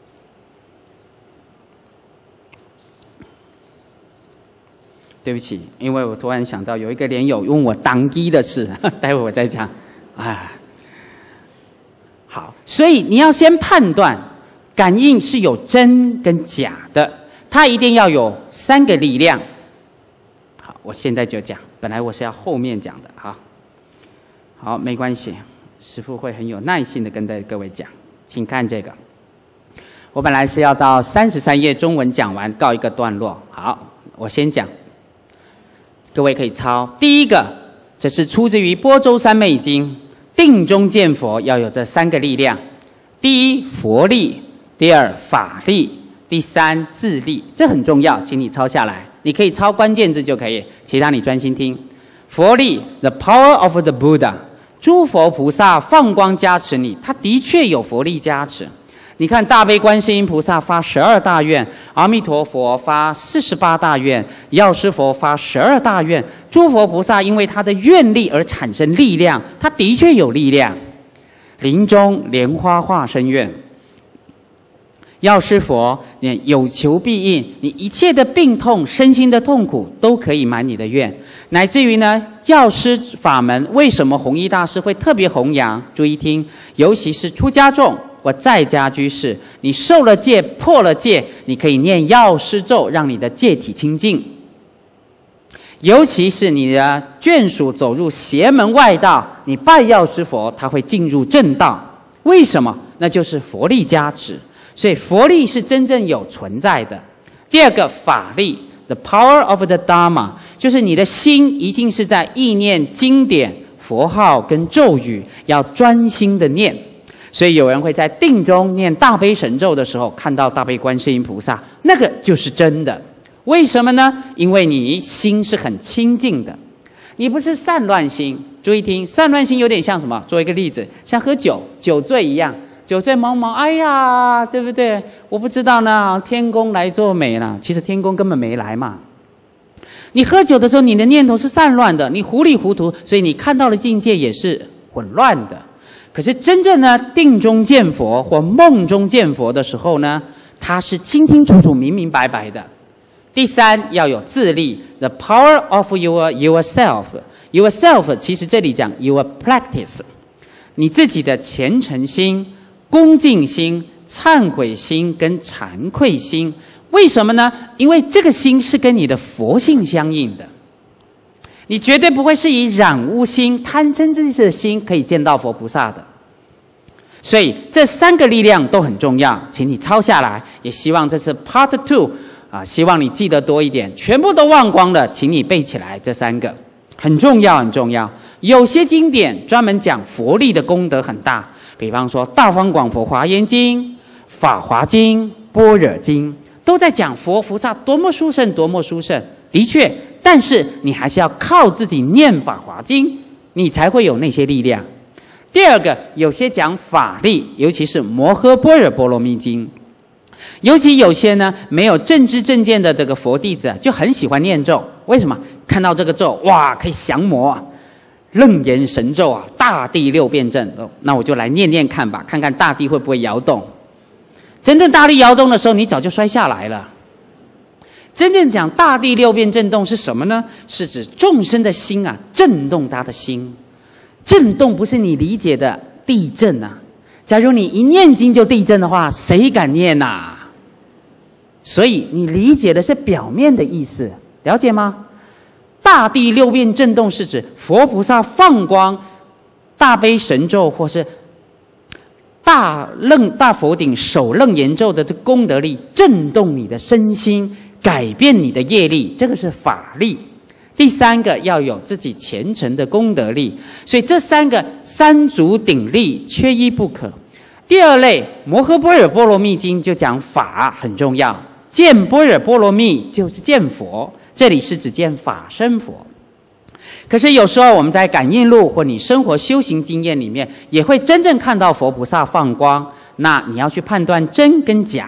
对不起，因为我突然想到有一个莲友问我当机的事，待会我再讲。哎，好，所以你要先判断，感应是有真跟假的，它一定要有三个力量。好，我现在就讲，本来我是要后面讲的，好，好，没关系。师父会很有耐心的跟各位讲，请看这个。我本来是要到三十三页中文讲完，告一个段落。好，我先讲，各位可以抄。第一个，这是出自于《般舟三昧经》，定中见佛要有这三个力量：第一，佛力；第二，法力；第三，自力。这很重要，请你抄下来。你可以抄关键字就可以，其他你专心听。佛力 ，the power of the Buddha。诸佛菩萨放光加持你，他的确有佛力加持。你看大悲观世音菩萨发十二大愿，阿弥陀佛发四十八大愿，药师佛发十二大愿。诸佛菩萨因为他的愿力而产生力量，他的确有力量。临终莲花化身愿，药师佛你有求必应，你一切的病痛、身心的痛苦都可以满你的愿。乃至于呢，药师法门为什么弘一大师会特别弘扬？注意听，尤其是出家众或在家居士，你受了戒、破了戒，你可以念药师咒，让你的戒体清净。尤其是你的眷属走入邪门外道，你拜药师佛，他会进入正道。为什么？那就是佛力加持。所以佛力是真正有存在的。第二个，法力。The power of the Dharma， 就是你的心一定是在意念经典、佛号跟咒语，要专心的念。所以有人会在定中念大悲神咒的时候，看到大悲观世音菩萨，那个就是真的。为什么呢？因为你心是很清净的，你不是散乱心。注意听，散乱心有点像什么？做一个例子，像喝酒酒醉一样。酒醉茫茫，哎呀，对不对？我不知道呢，天公来作美了。其实天公根本没来嘛。你喝酒的时候，你的念头是散乱的，你糊里糊涂，所以你看到的境界也是混乱的。可是真正呢，定中见佛或梦中见佛的时候呢，它是清清楚楚、明明白白的。第三，要有自力 ，the power of your yourself。yourself 其实这里讲 your practice， 你自己的虔诚心。恭敬心、忏悔心跟惭愧心，为什么呢？因为这个心是跟你的佛性相应的，你绝对不会是以染污心、贪嗔痴的心可以见到佛菩萨的。所以这三个力量都很重要，请你抄下来。也希望这次 Part Two 啊，希望你记得多一点，全部都忘光了，请你背起来。这三个很重要，很重要。有些经典专门讲佛力的功德很大。比方说《大方广佛华严经》《法华经》《般若经》，都在讲佛菩萨多么殊胜，多么殊胜。的确，但是你还是要靠自己念《法华经》，你才会有那些力量。第二个，有些讲法力，尤其是《摩诃般若波罗蜜经》，尤其有些呢没有正知正见的这个佛弟子，就很喜欢念咒。为什么？看到这个咒，哇，可以降魔啊！楞严神咒啊，大地六辩证，哦，那我就来念念看吧，看看大地会不会摇动。真正大地摇动的时候，你早就摔下来了。真正讲大地六辩震动是什么呢？是指众生的心啊，震动他的心。震动不是你理解的地震啊。假如你一念经就地震的话，谁敢念啊？所以你理解的是表面的意思，了解吗？大地六辩震动是指佛菩萨放光、大悲神咒或是大楞大佛顶首楞严咒的这功德力，震动你的身心，改变你的业力，这个是法力。第三个要有自己虔诚的功德力，所以这三个三足鼎立，缺一不可。第二类《摩诃般若波罗蜜经》就讲法很重要，见般若波罗蜜就是见佛。这里是指见法身佛。可是有时候我们在感应录或你生活修行经验里面，也会真正看到佛菩萨放光，那你要去判断真跟假。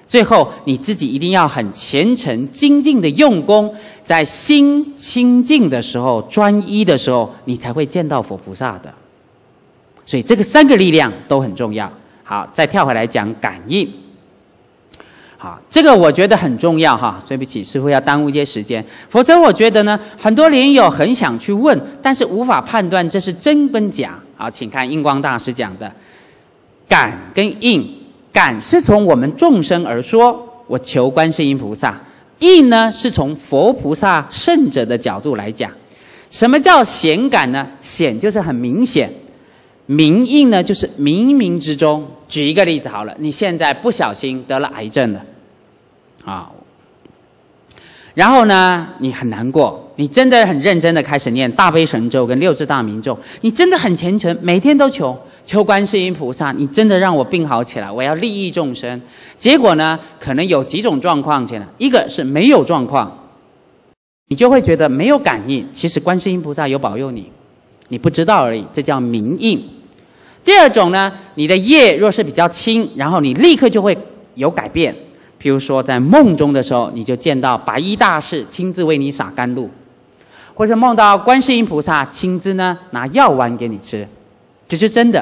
最后你自己一定要很虔诚精进的用功，在心清净的时候、专一的时候，你才会见到佛菩萨的。所以这个三个力量都很重要。好，再跳回来讲感应。好，这个我觉得很重要哈。对不起，师父要耽误一些时间，否则我觉得呢，很多莲友很想去问，但是无法判断这是真跟假。好，请看印光大师讲的，感跟应，感是从我们众生而说，我求观世音菩萨；应呢是从佛菩萨圣者的角度来讲。什么叫显感呢？显就是很明显，明应呢就是冥冥之中。举一个例子好了，你现在不小心得了癌症了。啊，然后呢，你很难过，你真的很认真的开始念大悲神咒跟六字大明咒，你真的很虔诚，每天都求求观世音菩萨，你真的让我病好起来，我要利益众生。结果呢，可能有几种状况，一个是没有状况，你就会觉得没有感应，其实观世音菩萨有保佑你，你不知道而已，这叫明应。第二种呢，你的业若是比较轻，然后你立刻就会有改变。譬如说，在梦中的时候，你就见到白衣大士亲自为你洒甘露，或者梦到观世音菩萨亲自呢拿药丸给你吃，这是真的。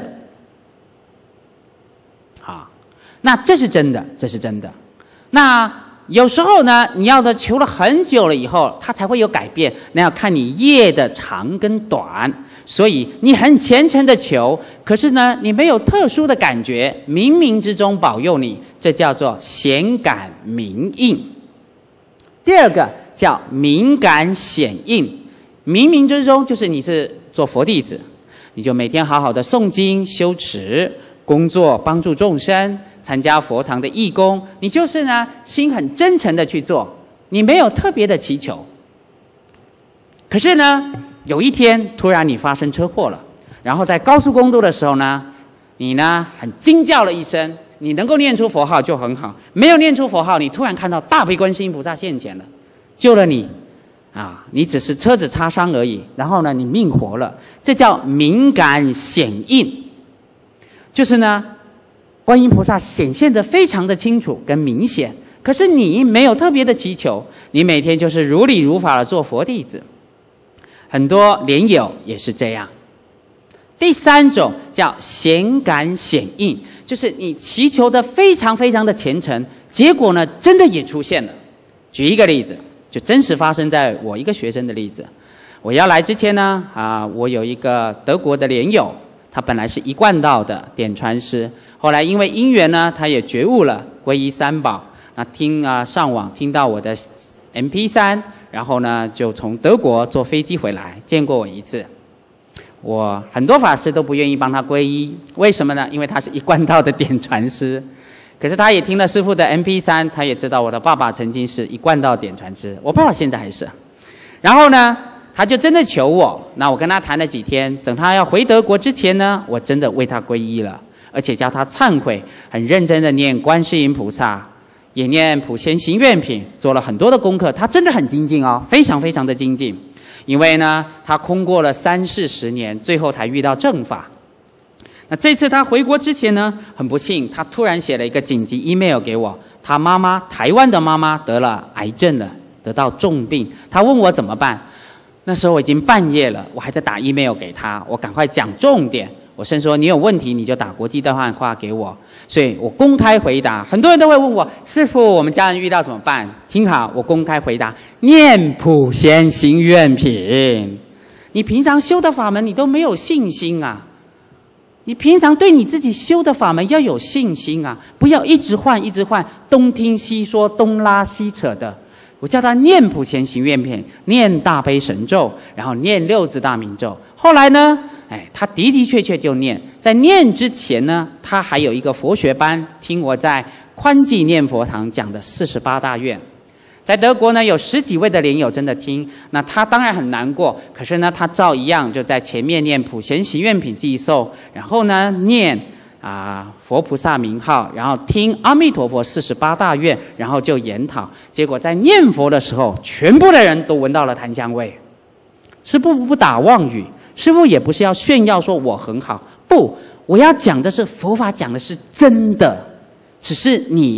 好，那这是真的，这是真的。那有时候呢，你要的求了很久了以后，它才会有改变，那要看你业的长跟短。所以你很虔诚的求，可是呢，你没有特殊的感觉，冥冥之中保佑你，这叫做显感明应。第二个叫敏感显应，冥冥之中就是你是做佛弟子，你就每天好好的诵经修持，工作帮助众生，参加佛堂的义工，你就是呢心很真诚的去做，你没有特别的祈求。可是呢，有一天突然你发生车祸了，然后在高速公路的时候呢，你呢很惊叫了一声，你能够念出佛号就很好，没有念出佛号，你突然看到大悲观世音菩萨现前了，救了你啊！你只是车子擦伤而已，然后呢你命活了，这叫敏感显应。就是呢观音菩萨显现得非常的清楚跟明显，可是你没有特别的祈求，你每天就是如理如法的做佛弟子。很多莲友也是这样。第三种叫显感显应，就是你祈求的非常非常的虔诚，结果呢真的也出现了。举一个例子，就真实发生在我一个学生的例子。我要来之前呢，啊，我有一个德国的莲友，他本来是一贯道的点传师，后来因为因缘呢，他也觉悟了，皈依三宝。那听啊上网听到我的 M P 三。然后呢，就从德国坐飞机回来，见过我一次。我很多法师都不愿意帮他皈依，为什么呢？因为他是一贯道的点传师。可是他也听了师父的 M P 三，他也知道我的爸爸曾经是一贯道点传师，我爸爸现在还是。然后呢，他就真的求我，那我跟他谈了几天，等他要回德国之前呢，我真的为他皈依了，而且叫他忏悔，很认真的念观世音菩萨。也念普贤行愿品，做了很多的功课，他真的很精进哦，非常非常的精进。因为呢，他空过了三四十年，最后才遇到正法。那这次他回国之前呢，很不幸，他突然写了一个紧急 email 给我，他妈妈，台湾的妈妈得了癌症了，得到重病，他问我怎么办。那时候我已经半夜了，我还在打 email 给他，我赶快讲重点。我先说你有问题你就打国际电话给我，所以我公开回答。很多人都会问我，师父我们家人遇到怎么办？听好，我公开回答，念普贤行愿品。你平常修的法门你都没有信心啊，你平常对你自己修的法门要有信心啊，不要一直换一直换，东听西说东拉西扯的。我叫他念普贤行愿品，念大悲神咒，然后念六字大明咒。后来呢，哎，他的的确确就念。在念之前呢，他还有一个佛学班，听我在宽济念佛堂讲的四十八大愿。在德国呢，有十几位的莲友真的听，那他当然很难过，可是呢，他照一样就在前面念普贤行愿品寄受，然后呢念啊，佛菩萨名号，然后听阿弥陀佛四十八大愿，然后就研讨。结果在念佛的时候，全部的人都闻到了檀香味。师父不打妄语，师父也不是要炫耀说我很好，不，我要讲的是佛法讲的是真的，只是你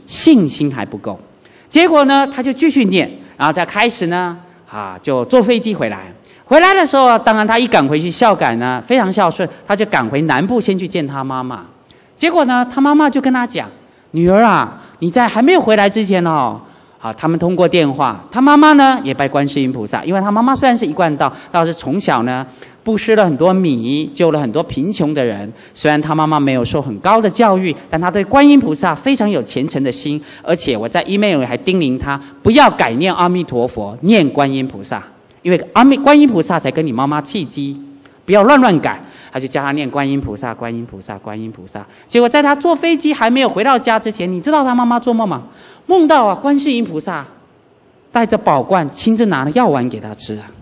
信心还不够。结果呢，他就继续念，然后再开始呢，啊，就坐飞机回来。回来的时候，当然他一赶回去，孝感呢非常孝顺，他就赶回南部先去见他妈妈。结果呢，他妈妈就跟他讲：“女儿啊，你在还没有回来之前哦。”好，他们通过电话，他妈妈呢也拜观世音菩萨，因为他妈妈虽然是一贯道，倒是从小呢布施了很多米，救了很多贫穷的人。虽然他妈妈没有受很高的教育，但他对观音菩萨非常有虔诚的心。而且我在 email 里还叮咛他，不要改念阿弥陀佛，念观音菩萨，因为阿弥观音菩萨才跟你妈妈契机，不要乱乱改。他就教他念观音菩萨，观音菩萨，观音菩萨。结果在他坐飞机还没有回到家之前，你知道他妈妈做梦吗？梦到啊，观世音菩萨带着宝冠，亲自拿了药丸给他吃啊。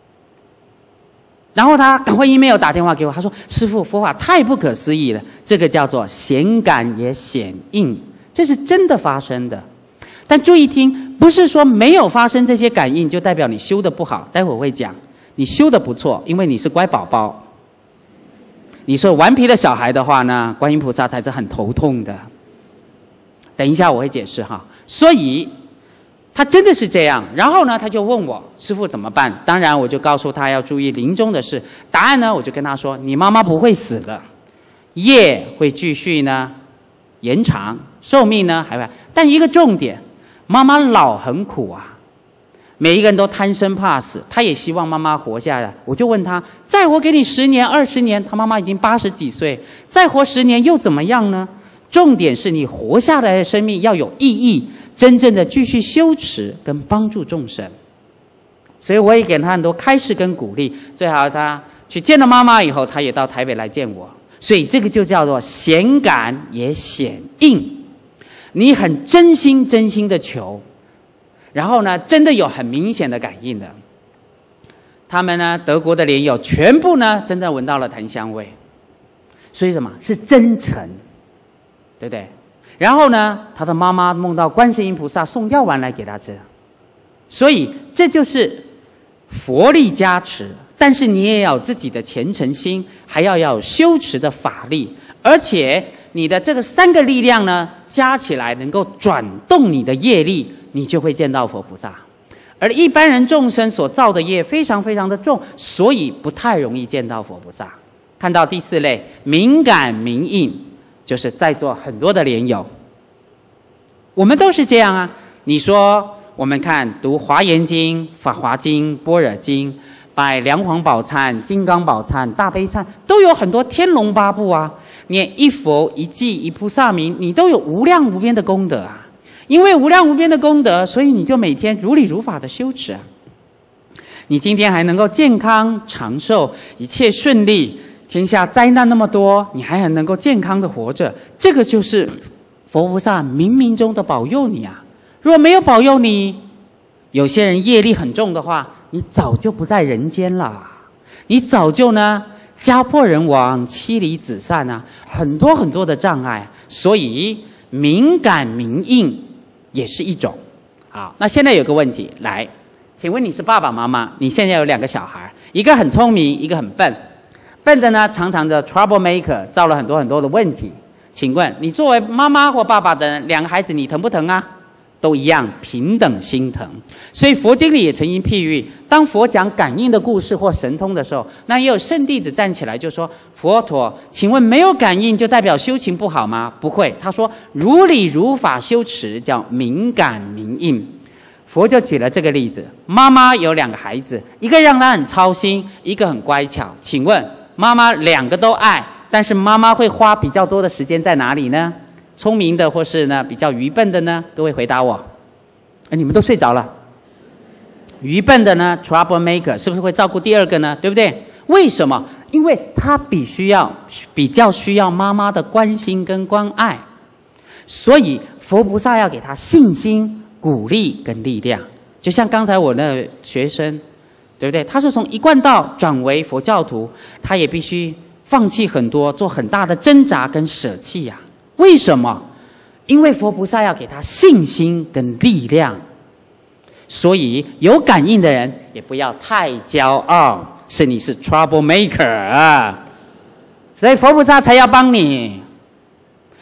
然后他赶快 email 打电话给我，他说：“师父，佛法太不可思议了，这个叫做显感也显应，这是真的发生的。但注意听，不是说没有发生这些感应就代表你修的不好。待会我会讲，你修的不错，因为你是乖宝宝。你说顽皮的小孩的话呢，观音菩萨才是很头痛的。等一下我会解释哈。所以他真的是这样。然后呢，他就问我师父怎么办？当然我就告诉他要注意临终的事。答案呢，我就跟他说：你妈妈不会死的，业会继续呢延长，寿命呢还会。但一个重点，妈妈老很苦啊。每一个人都贪生怕死，他也希望妈妈活下来。我就问他，再活给你十年、二十年，他妈妈已经八十几岁，再活十年又怎么样呢？重点是你活下来的生命要有意义，真正的继续修持跟帮助众生。所以我也给他很多开示跟鼓励。最好他去见了妈妈以后，他也到台北来见我。所以这个就叫做显感也显应，你很真心真心的求。然后呢，真的有很明显的感应的。他们呢，德国的莲友全部呢，真的闻到了檀香味。所以什么是真诚，对不对？然后呢，他的妈妈梦到观世音菩萨送药丸来给他吃。所以这就是佛力加持，但是你也要有自己的虔诚心，还要要有修持的法力，而且你的这个三个力量呢，加起来能够转动你的业力。你就会见到佛菩萨。而一般人众生所造的业非常非常的重，所以不太容易见到佛菩萨。看到第四类明感明应，就是在座很多的莲友，我们都是这样啊。你说我们看读华严经、法华经、般若经，拜梁皇宝忏、金刚宝忏、大悲忏，都有很多天龙八部啊。念一佛一偈一菩萨名，你都有无量无边的功德啊。因为无量无边的功德，所以你就每天如理如法的修持啊。你今天还能够健康长寿，一切顺利，天下灾难那么多，你还很能够健康的活着，这个就是佛菩萨冥冥中的保佑你啊。如果没有保佑你，有些人业力很重的话，你早就不在人间了，你早就呢家破人亡、妻离子散啊，很多很多的障碍。所以明感明应也是一种。好，那现在有个问题来，请问你是爸爸妈妈，你现在有两个小孩，一个很聪明，一个很笨。笨的呢，常常的 trouble maker， 造了很多很多的问题。请问你作为妈妈或爸爸的两个孩子，你疼不疼啊？都一样，平等心疼。所以佛经里也曾经譬喻，当佛讲感应的故事或神通的时候，那也有圣弟子站起来就说：佛陀，请问没有感应就代表修行不好吗？不会，他说如理如法修持叫明感明应。佛就举了这个例子，妈妈有两个孩子，一个让他很操心，一个很乖巧。请问妈妈两个都爱，但是妈妈会花比较多的时间在哪里呢？聪明的或是呢比较愚笨的呢？各位回答我。哎，你们都睡着了。愚笨的呢 trouble maker 是不是会照顾第二个呢？对不对？为什么？因为他必须要比较需要妈妈的关心跟关爱，所以佛菩萨要给他信心、鼓励跟力量。就像刚才我那学生，对不对？他是从一贯道转为佛教徒，他也必须放弃很多，做很大的挣扎跟舍弃呀、啊。为什么？因为佛菩萨要给他信心跟力量，所以有感应的人也不要太骄傲，是你是 trouble maker 啊，所以佛菩萨才要帮你。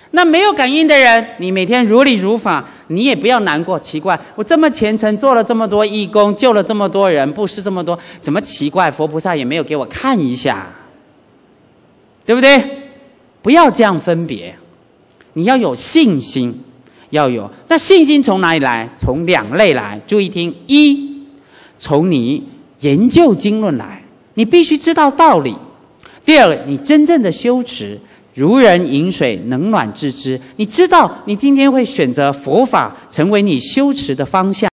那没有感应的人，你每天如理如法，你也不要难过。奇怪，我这么虔诚，做了这么多义工，救了这么多人，布施这么多，怎么奇怪？佛菩萨也没有给我看一下，对不对？不要这样分别，你要有信心，要有。那信心从哪里来？从两类来，注意听：一，从你研究经论来，你必须知道道理；第二，你真正的修持。如人饮水，冷暖自知。你知道，你今天会选择佛法成为你修持的方向。